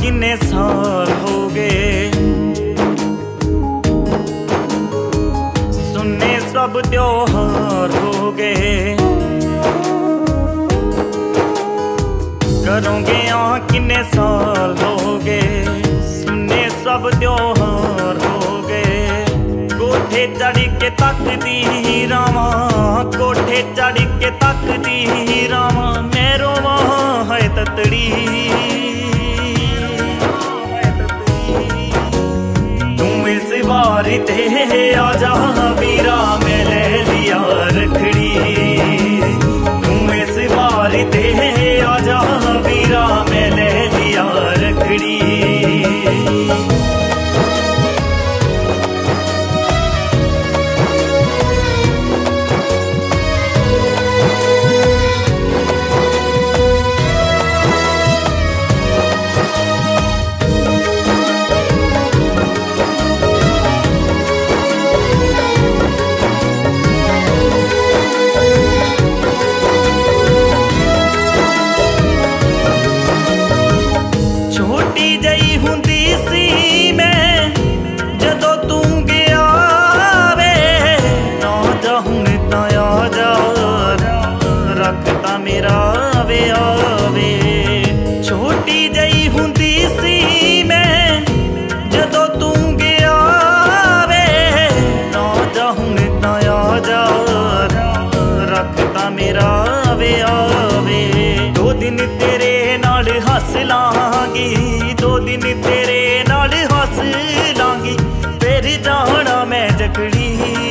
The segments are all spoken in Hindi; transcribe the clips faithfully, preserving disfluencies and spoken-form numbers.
किन्ने साल हो गए, सुनने सब त्योहार हो गए। करोगे यहाँ किन्ने साल हो गए, सुनने सब त्योहार हो गए। कोठे चढ़ के तकदी रामा, कोठे चढ़ के तकदी रामा, मेरो वहाँ है ततड़ी। तुम इस बार ते आजा वीरा, मैं ले लिया रखड़ी। तुम इस बार ते आजा वीरा, मैं ले लिया रखड़ी। मेरा वे आवे छोटी जई हुंदी सी मैं, जदों तू गया वे ना जाहूं ना आ जा, रखता मेरा वे आवे। दो दिन तेरे नाल हस लांगी, दो दिन तेरे नाल हस लांगी, फिर जाना मैं जकड़ी।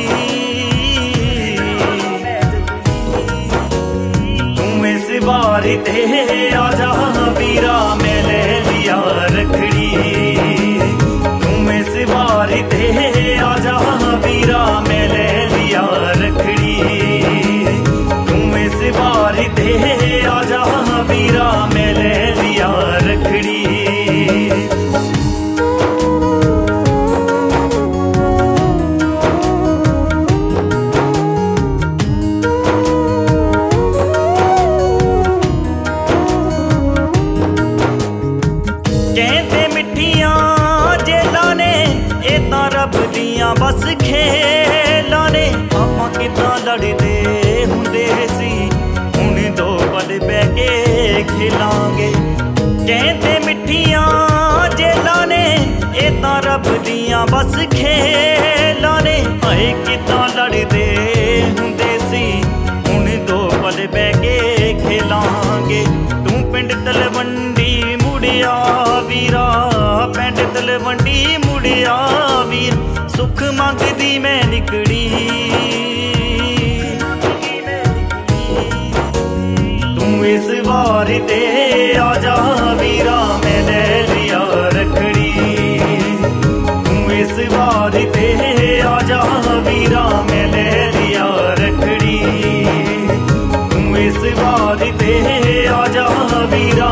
बारी ते आजा वीरा, मैं ले लिया रखड़ी। तुम इस बारी ते आजा वीरा, मैं ले लिया रखड़ी। तुम इस बारी ते आजा वीरा, मैं ले लिया रखड़ी। कहते मिठियां जेलां ने ए तां रब दियां बस खेलां ने। आपां किदां लड़दे हुंदे सी, हुण दो पल बह के खेलांगे। कहते मिठियां जेलां ने ए तां रब दियां बस खेलां ने। हाय किदां लड़दे हुंदे सी, हुण दो पल बह के खेलांगे। तू पिंड तलवंडी मुड़िया वीरा, पिंड तलवंडी मुड़िया वीर, सुख मंगदी मैं निकड़ी। तू इस बार ते आजा वीरा, मैं ले लिया रखड़ी। तू इस बार ते आजा वीरा, मैं ले लिया रखड़ी। तू इस बार ते आजा वीरा,